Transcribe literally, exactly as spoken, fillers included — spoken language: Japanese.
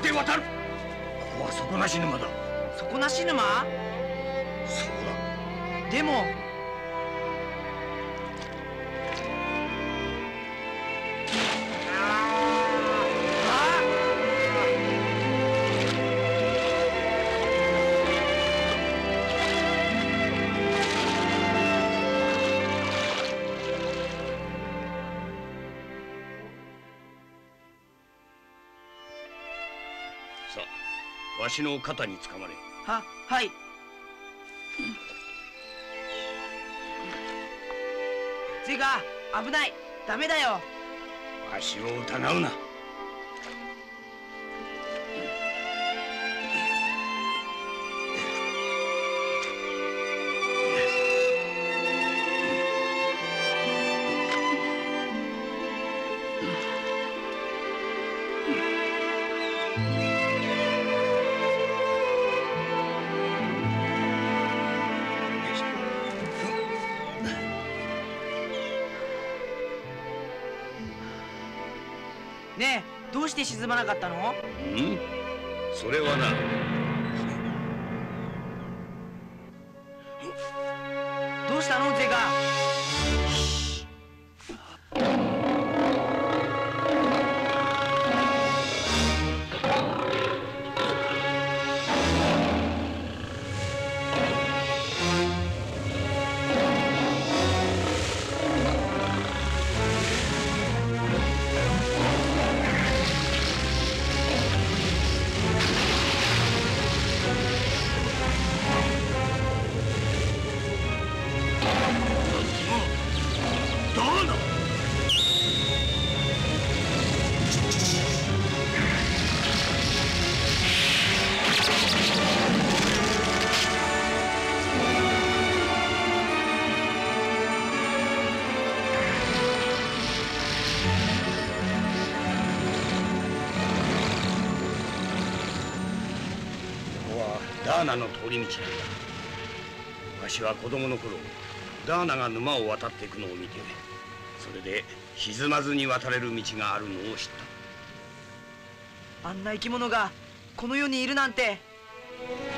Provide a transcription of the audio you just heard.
て渡る。ここは底なし沼だ。 底なし沼？ そうだ。 でもさあ、わしの肩につかまれ。 は、はい。ゼガ、危ない。ダメだよ。 わしを疑うな。 ねえ、どうして沈まなかったの？ うん？それはな。 どうしたの、ゼガ？ ダーナの通り道なんだ。わしは子供の頃、ダーナが沼を渡っていくのを見て、それで沈まずに渡れる道があるのを知った。 あんな生き物がこの世にいるなんて。